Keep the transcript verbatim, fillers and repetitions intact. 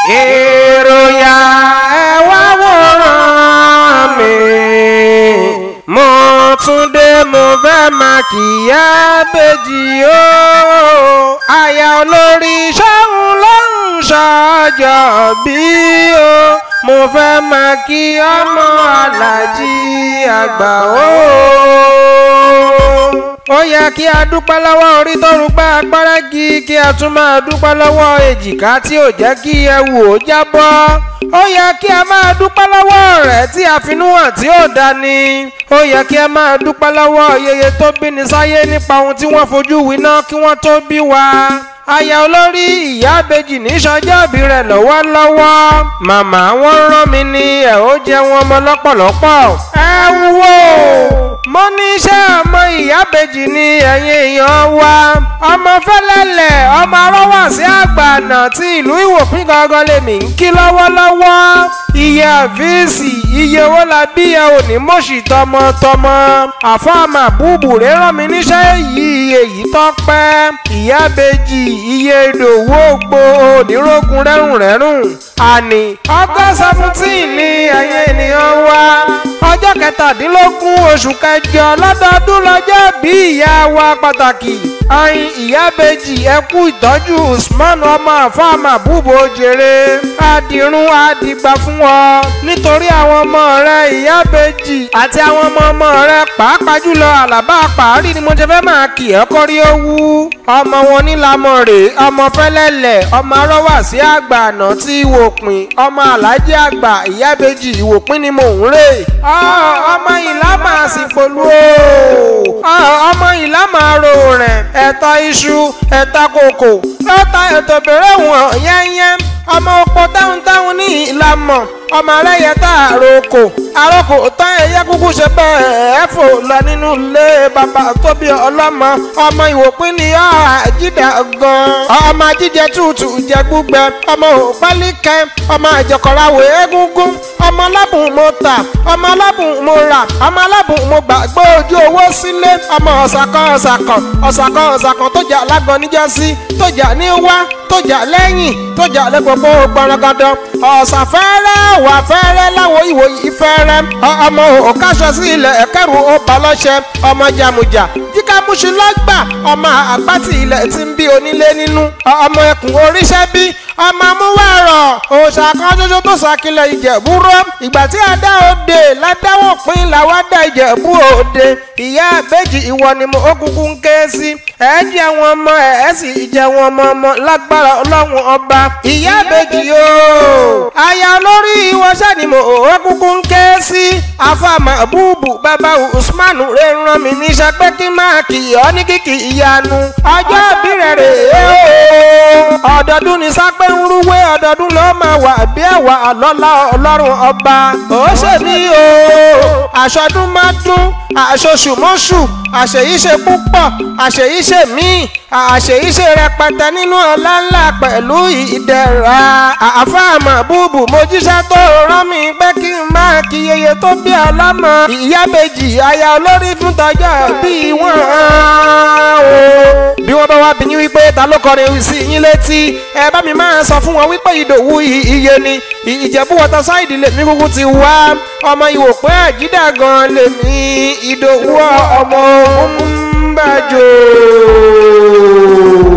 èròyà ẹ wá wòran mi mo tún dé mo fẹ́ máa kìyà bèjì o aya olórí ṣọ́hun ló ń ṣọjọ́ bí o mo fẹ́ máa kí ọmọ alájí àgbà o. ó yẹ kí a dúpẹ́ lọ́wọ́ orí tó rúgbà pẹ́rẹ́gì kí a tún máa dúpẹ́ lọ́wọ́ èjìká tí ò jẹ́ kí ẹ̀wù ó jábọ́. ó yẹ kí a máa dúpẹ́ lọ́wọ́ rẹ̀ tí a finú hàn tí ò dání. ó yẹ kí a máa dúpẹ́ lọ́wọ́ yeye tó bí ni sáyé nípa ohun tí wọ́n fojú winá kí wọ́n tó bí wa. aya olórí ìyá ìbejì ní sọjọ́bí rẹ̀ lọ́wọ́lọ́wọ́ màmá wọn rán mi ní ẹ̀ ó jẹ́ wọn mọ́ lọ́pọ̀lọpọ̀. ẹ wò mo ní iṣẹ́ ọmọ ìyá ìbejì ní ẹ̀yìn èèyàn wa ọmọ fẹ́lẹ́lẹ̀ ọmọ arọ́wàsí àgbàànà tí ìlú Ìwòpín gangan lèmi ń kí lọ́wọ́lọ́wọ́. iye àfíìsì iye owó la bí ẹ ò ní mọ̀ṣì tọmọtọmọ àfọ́àmà búbù rẹ̀ rán mi níṣẹ́ yìí èyí tọ́pẹ́ ìyá ìbejì iye ìdòwò ògbó onírògùn rẹ́rùn rẹ́rùn àní ọgọ́ seventeen ní ẹ̀yìn ènìyàn wa ọjọ́ kẹtàdínlógún oṣù kẹjọ lọ́dọọdún lọ́jọ́ bí ìyá wa pàtàkì ayin ìyá ìbejì ẹ kú ìtọ́jú Usman ọmọ àfọ́àmà búbò jèrè adìrún adìgbà fún ọ nítorí àwọn ọmọ rẹ ìyá ìbejì àti àwọn ọmọ ọmọ rẹ pàápàá jùlọ àlàbà pàárí ni mo ṣe fẹ́ máa kì ẹ́ kọ́rí owú ọmọ wọn nílamọ̀ rè ọmọ fẹ́lẹ́lẹ̀ ọmọ arọ́wàsí àgbà àná tí Ìwòpín ọmọ alájí àgbà ìyá ìbejì Ìwòpín ni mò ń rè ọmọ ìlà máa sì polú o ọmọ ìlà máa ro rẹ̀ ẹ̀ta iṣu ẹ̀ta kòkò ẹ̀ta ẹ̀tọ̀ bẹ̀rẹ̀ wọ̀n yẹ́nyẹ́ ọmọ ọ̀pọ̀ táwọn táwọn ní ìlàmọ̀ ọmọ aráyẹ tá àròkò àròkò tán ẹ̀yẹ kúkú ṣe bẹ́ẹ̀ ẹ̀ fò lọ nínú ilé bàbá tóbi ọlọ́mọ ọmọ Ìwòpín ni àjídà gan ọmọ ajíjẹ tútù jẹ gbúgbẹ ọmọ òpálíkẹ ọmọ àjọkọ̀ráwò egungun ọmọ alábùn mo tà ọmọ alábùn mo rà ọmọ alábùn mo gbàgbé ojú owó sílé ọmọ ọ̀sàkàn ọ̀sàkàn ọ̀sàkàn ọ̀sàkàn tó jà lágan níjọ́sí tó jà ní wá tó jà lẹ́yìn tó jà lẹ́gbọ̀gbọ̀ gbọ̀rọ̀gàdọ̀ ọ̀sàfẹ́rẹ́ wà fẹ́rẹ́ láwo ìwò ìfẹ́rẹ́ ọmọ òkáṣọ sí ilẹ̀ ẹ̀kẹ́rù ọba lọ́ṣẹ ọmọ jàmùjà jíkà múṣu lọ́gbà ọmọ àgbàtì ilẹ̀ tí ń bí onílé nínú ọmọ ẹkùn oríṣẹ́ bí ọmọ amúwàrọ̀ òòṣà kan ṣoṣo tó ṣàkìlẹ̀ Ìjẹ̀bú rọ ìgbà tí a dá òde ládàwọ̀ pín làwọn dá Ìjẹ̀bú òde ìyá ìbejì ìwọ ni mo kúkú ń ké sí ẹ jẹ́ àwọn ọmọ ẹ sì jẹ́ àwọn ọmọ ọmọ lágbára Ọlọ́run ọba ìyá ìbejì yóò aya olórí ìwọṣẹ́ ni mo kúkú ń ké sí àfàmà búbù bàbá Usman rẹ̀ rán mi níṣẹ́ pé kí máa kì í ọ́ ní kìkì ìyanu ọjọ́ ìbí rẹ̀ rèé ọdọọdún ní sápẹ́ ń rúwé ọdọọdún ló máa wà bí ẹ̀wà àlọ́lá Ọlọ́run ọba ó ṣe ní o àṣọdún máa dún àṣoṣùmọ́ṣù àṣèyíṣe púpọ̀ àṣèyíṣe míì àṣèyíṣe rẹpẹtẹ nínú ọlá ńlá pẹ̀lú ìdẹ̀ra àfàmà búbù mojíṣẹ́ tó rán mi pé kí n máa kí yeye tó bí ọlọ́mọ ìyá ìbejì aya olórí fún tọjọ́ bí wọ́n bí wọ́n bá wá bí yín wípé ta ló kọrin sí yín létí ẹ bá mi máa sọ fún wọn wípé Ìdòwú iye ni Ìjẹ̀bú wọ́tọ̀ sáìdì lèmi kúkú ti wá ọmọ Ìwòpín àjídà gan lèmi Ìdòwú ọmọ Ògúnbàjò.